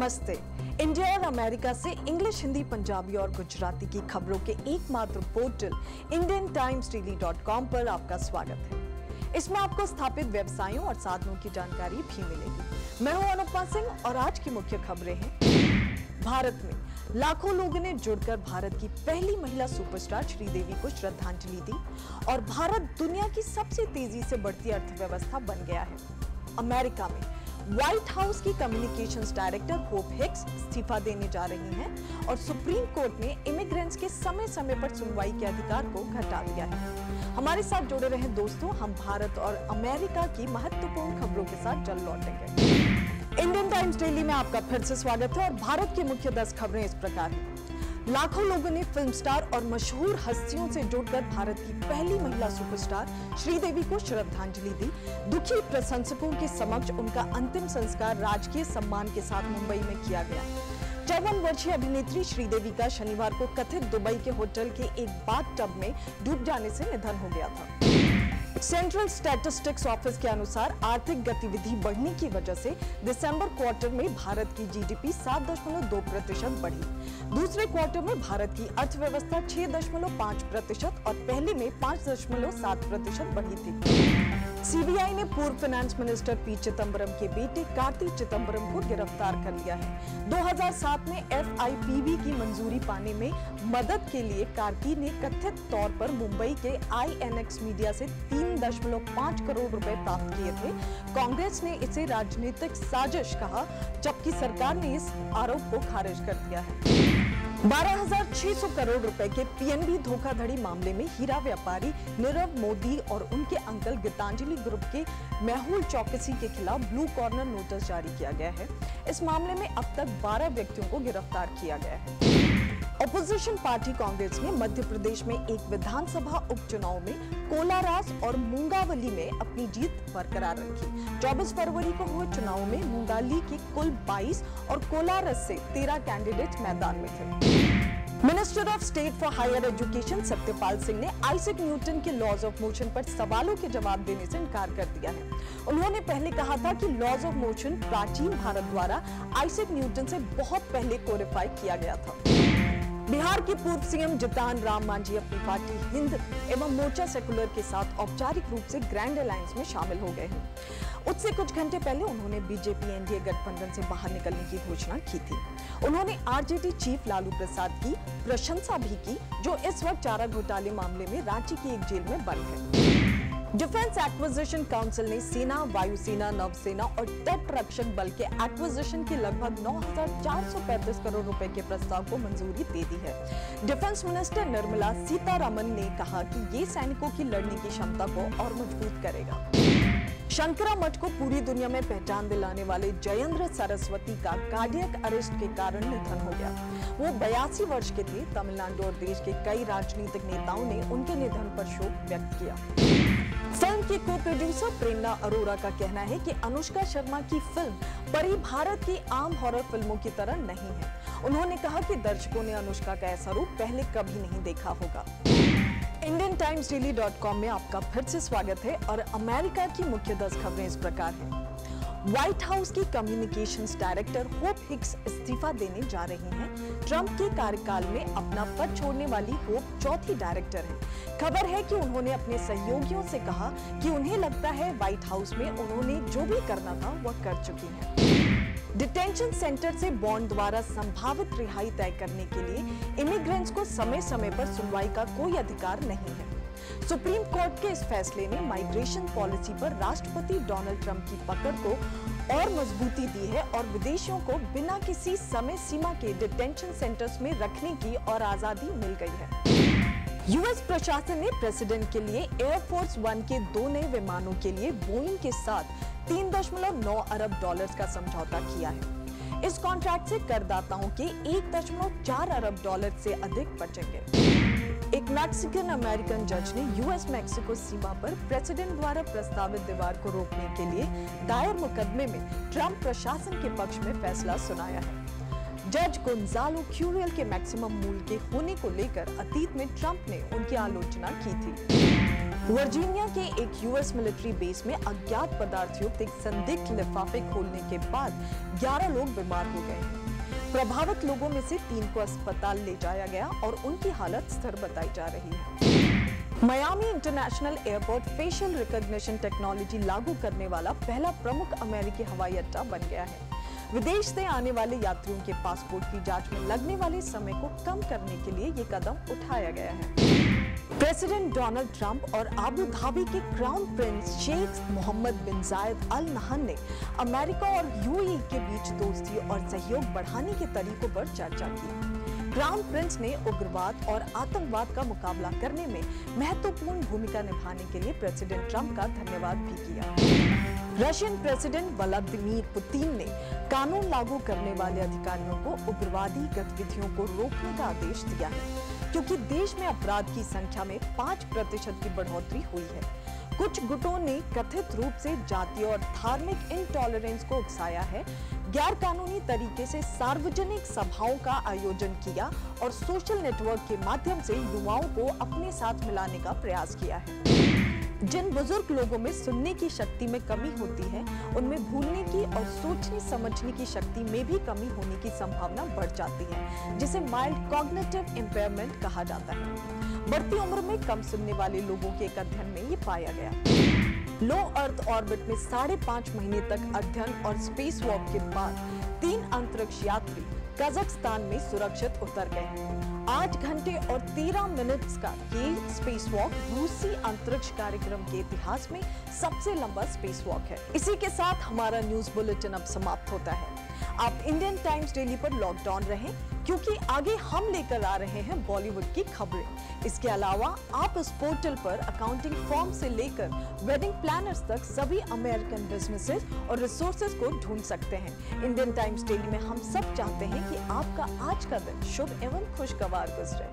नमस्ते। इंडिया और अमेरिका से इंग्लिश, हिंदी, पंजाबी और गुजराती की खबरों के एकमात्र पोर्टल indiantimesdaily.com पर आपका स्वागत है। इसमें आपको स्थापित व्यवसायों और साधनों की जानकारी भी मिलेगी। मैं हूं अनुपमा सिंह और आज की मुख्य खबरें हैं। भारत में लाखों लोगों ने जुड़कर भारत की पहली महिला सुपरस्टार श्रीदेवी को श्रद्धांजलि दी और भारत दुनिया की सबसे तेजी से बढ़ती अर्थव्यवस्था बन गया है। अमेरिका में व्हाइट हाउस की कम्युनिकेशंस डायरेक्टर होप हिक्स इस्तीफा देने जा रही हैं और सुप्रीम कोर्ट ने इमिग्रेंट्स के समय समय पर सुनवाई के अधिकार को घटा दिया है। हमारे साथ जुड़े रहें दोस्तों, हम भारत और अमेरिका की महत्वपूर्ण खबरों के साथ जल्द लौटेंगे। इंडियन टाइम्स डेली में आपका फिर से स्वागत है और भारत की मुख्य 10 खबरें इस प्रकार हैं। लाखों लोगों ने फिल्म स्टार और मशहूर हस्तियों से जुड़कर भारत की पहली महिला सुपरस्टार श्रीदेवी को श्रद्धांजलि दी। दुखी प्रशंसकों के समक्ष उनका अंतिम संस्कार राजकीय सम्मान के साथ मुंबई में किया गया। 54 वर्षीय अभिनेत्री श्रीदेवी का शनिवार को कथित दुबई के होटल के एक बाथटब में डूब जाने से निधन हो गया था। सेंट्रल स्टैटिस्टिक्स ऑफिस के अनुसार आर्थिक गतिविधि बढ़ने की वजह से दिसंबर क्वार्टर में भारत की जीडीपी 7.2% बढ़ी। दूसरे क्वार्टर में भारत की अर्थव्यवस्था 6.5% और पहले में 5.7% बढ़ी थी। सीबीआई ने पूर्व फाइनेंस मिनिस्टर पी चिदंबरम के बेटे कार्ति चिदंबरम को गिरफ्तार कर लिया है। 2007 में एफआईपीवी की मंजूरी पाने में मदद के लिए कार्ति ने कथित तौर पर मुंबई के आईएनएक्स मीडिया से 3.5 करोड़ रुपए प्राप्त किए थे। कांग्रेस ने इसे राजनीतिक साजिश कहा, जबकि सरकार ने इस आरोप को खारिज कर दिया है। 12,600 करोड़ रुपए के पीएनबी धोखाधड़ी मामले में हीरा व्यापारी नीरव मोदी और उनके अंकल गीतांजलि ग्रुप के मेहुल चौकसी के खिलाफ ब्लू कॉर्नर नोटिस जारी किया गया है। इस मामले में अब तक 12 व्यक्तियों को गिरफ्तार किया गया है। ऑपोजिशन पार्टी कांग्रेस ने मध्य प्रदेश में एक विधानसभा उपचुनाव में कोलारास और मुंगावली में अपनी जीत बरकरार रखी। 24 फरवरी को हुए चुनाव में मुंगाली के कुल 22 और कोलारस से 13 कैंडिडेट मैदान में थे। Minister of state for higher education Satyapal Singh ने आइजैक न्यूटन के लॉज ऑफ मोशन पर सवालों के जवाब देने से इनकार कर दिया है। उन्होंने पहले कहा था कि लॉज ऑफ मोशन प्राचीन भारत द्वारा आइजैक न्यूटन से बहुत पहले कोडिफाई किया गया था। बिहार के पूर्व सीएम जीतन राम मांझी अपनी पार्टी हिंद एवं मोर्चा सेकुलर के साथ औपचारिक रूप से ग्रैंड अलायंस में शामिल हो गए हैं। उससे कुछ घंटे पहले उन्होंने बीजेपी एनडीए गठबंधन से बाहर निकलने की घोषणा की थी। उन्होंने आरजेडी चीफ लालू प्रसाद की प्रशंसा भी की, जो इस वक्त चारा घोटाले मामले में रांची की एक जेल में बंद है। डिफेंस एक्विजिशन काउंसिल ने सेना, वायुसेना, नौसेना और तट रक्षक बल के एक्विजिशन के लगभग 9,435 करोड़ रुपए के प्रस्ताव को मंजूरी दे दी है। डिफेंस मिनिस्टर निर्मला सीतारमण ने कहा कि ये सैनिकों की लड़ने की क्षमता को और मजबूत करेगा। शंकरा मठ को पूरी दुनिया में पहचान दिलाने वाले जयेंद्र सरस्वती का कार्डियक अरेस्ट के कारण निधन हो गया। वो 82 वर्ष के थे। तमिलनाडु और देश के कई राजनीतिक नेताओं ने उनके निधन पर शोक व्यक्त किया। फिल्म की को प्रोड्यूसर प्रेरणा अरोरा का कहना है कि अनुष्का शर्मा की फिल्म परी भारत की आम हॉरर फिल्मों की तरह नहीं है। उन्होंने कहा कि दर्शकों ने अनुष्का का ऐसा रूप पहले कभी नहीं देखा होगा। IndianTimesDaily.com में आपका फिर से स्वागत है और अमेरिका की मुख्य 10 खबरें इस प्रकार हैं। व्हाइट हाउस की कम्युनिकेशंस डायरेक्टर होप हिक्स इस्तीफा देने जा रही हैं। ट्रंप के कार्यकाल में अपना पद छोड़ने वाली होप चौथी डायरेक्टर है। खबर है कि उन्होंने अपने सहयोगियों से कहा कि उन्हें लगता है व्हाइट हाउस में उन्होंने जो भी करना था वह कर चुकी हैं। डिटेंशन सेंटर से बॉन्ड द्वारा संभावित रिहाई तय करने के लिए इमिग्रेंट्स को समय समय पर सुनवाई का कोई अधिकार नहीं है। सुप्रीम कोर्ट के इस फैसले ने माइग्रेशन पॉलिसी पर राष्ट्रपति डोनाल्ड ट्रंप की पकड़ को और मजबूती दी है और विदेशियों को बिना किसी समय सीमा के डिटेंशन सेंटर्स में रखने की और आजादी मिल गई है। यूएस प्रशासन ने प्रेसिडेंट के लिए एयरफोर्स वन के 2 नए विमानों के लिए बोइंग के साथ 3.9 अरब डॉलर्स का समझौता किया है। इस कॉन्ट्रैक्ट से करदाताओं के 1.4 अरब डॉलर से अधिक बचेंगे। एक मैक्सिकन अमेरिकन जज ने यूएस मैक्सिको सीमा पर प्रेसिडेंट द्वारा प्रस्तावित दीवार को रोकने के लिए दायर मुकदमे में ट्रंप प्रशासन के पक्ष में फैसला सुनाया है। जज गोंजालो क्यूरियल के मैक्सिमम मूल्य के होने को लेकर अतीत में ट्रंप ने उनकी आलोचना की थी। वर्जीनिया के एक यूएस मिलिट्री बेस में अज्ञात पदार्थ युक्त एक संदिग्ध लिफाफे खोलने के बाद 11 लोग बीमार हो गए। प्रभावित लोगों में से 3 को अस्पताल ले जाया गया और उनकी हालत स्थिर बताई जा रही है। Miami international airport facial recognition technology लागू करने वाला पहला प्रमुख अमेरिकी हवाई अड्डा बन गया है। विदेश से आने वाले यात्रियों के पासपोर्ट की जांच में लगने वाले समय को कम करने के लिए ये कदम उठाया गया है। प्रेसिडेंट डोनाल्ड ट्रंप और अबू धाबी के crown prince Sheikh Mohammed bin Zayed Al Nahyan ने अमेरिका और यूएई के बीच दोस्ती और सहयोग बढ़ाने के तरीकों पर चर्चा की। क्राउन प्रिंस ने उग्रवाद और आतंकवाद का मुकाबला करने में महत्वपूर्ण भूमिका निभाने के लिए प्रेसिडेंट ट्रंप का धन्यवाद भी किया। रशियन प्रेसिडेंट व्लादिमीर पुतिन ने कानून लागू करने वाले अधिकारियों को उग्रवादी गतिविधियों को रोकने का आदेश दिया है, क्योंकि देश में अपराध की संख्या में 5% की बढ़ोतरी हुई है। कुछ गुटों ने कथित रूप से जातीय और धार्मिक इंटॉलरेंस को उकसाया है, गैर कानूनी तरीके से सार्वजनिक सभाओं का आयोजन किया और सोशल नेटवर्क के माध्यम से युवाओं को अपने साथ मिलाने का प्रयास किया है। जिन बुजुर्ग लोगों में सुनने की शक्ति में कमी होती है, उनमें भूलने की और सोचने समझने की शक्ति में भी कमी होने की संभावना बढ़ जाती है, जिसे माइल्ड कॉग्निटिव इम्पेयरमेंट कहा जाता है। बढ़ती उम्र में कम सुनने वाले लोगों के एक अध्ययन में ये पाया गया। लो अर्थ ऑर्बिट में 5.5 महीने तक अध्ययन और स्पेस वॉक के बाद 3 अंतरिक्ष यात्री कजाकिस्तान में सुरक्षित उतर गए हैं। 8 घंटे और 13 मिनट का ये स्पेस वॉक रूसी अंतरिक्ष कार्यक्रम के इतिहास में सबसे लंबा स्पेस वॉक है। इसी के साथ हमारा न्यूज बुलेटिन अब समाप्त होता है। आप इंडियन टाइम्स डेली पर लॉग्ड ऑन रहें, क्योंकि आगे हम लेकर आ रहे हैं बॉलीवुड की खबरें। इसके अलावा आप इस पोर्टल पर अकाउंटिंग फॉर्म से लेकर वेडिंग प्लानर्स तक सभी अमेरिकन बिजनेसेस और रिसोर्सेज को ढूंढ सकते हैं। इंडियन टाइम्स डेली में हम सब चाहते हैं कि आपका आज का दिन शुभ एवं खुशगवार गुजरे।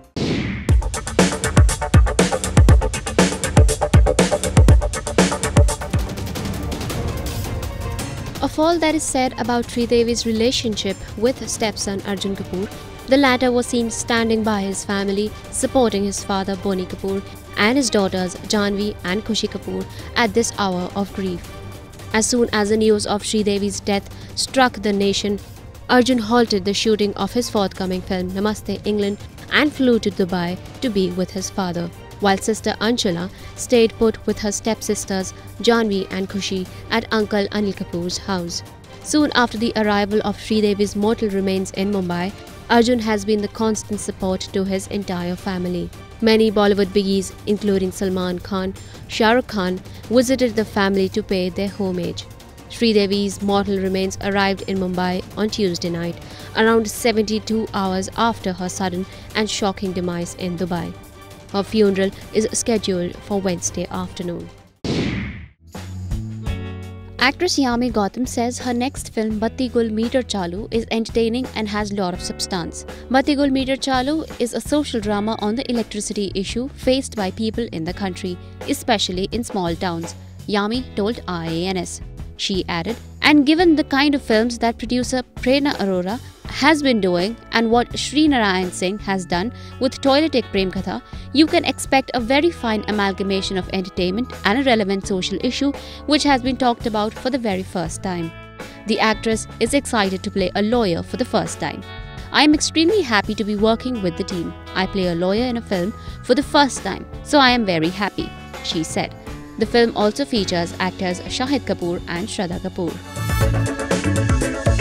Of all that is said about Sridevi's relationship with stepson Arjun Kapoor, the latter was seen standing by his family, supporting his father Boney Kapoor and his daughters Janvi and Khushi Kapoor at this hour of grief. As soon as the news of Sridevi's death struck the nation, Arjun halted the shooting of his forthcoming film Namaste England and flew to Dubai to be with his father, while sister Anshula stayed put with her stepsisters Janvi and Khushi at Uncle Anil Kapoor's house. Soon after the arrival of Sridevi's mortal remains in Mumbai, Arjun has been the constant support to his entire family. Many Bollywood biggies, including Salman Khan, Shah Rukh Khan, visited the family to pay their homage. Sridevi's mortal remains arrived in Mumbai on Tuesday night, around 72 hours after her sudden and shocking demise in Dubai. Her funeral is scheduled for Wednesday afternoon. Actress Yami Gautam says her next film Batti Gul Meter Chalu is entertaining and has a lot of substance. Batti Gul Meter Chalu is a social drama on the electricity issue faced by people in the country, especially in small towns, Yami told IANS. She added, and given the kind of films that producer Prerna Arora has been doing and what Sri Narayan Singh has done with Toilet Ek Prem Katha, you can expect a very fine amalgamation of entertainment and a relevant social issue which has been talked about for the very first time. The actress is excited to play a lawyer for the first time. I am extremely happy to be working with the team. I play a lawyer in a film for the first time, so I am very happy, she said. The film also features actors Shahid Kapoor and Shraddha Kapoor.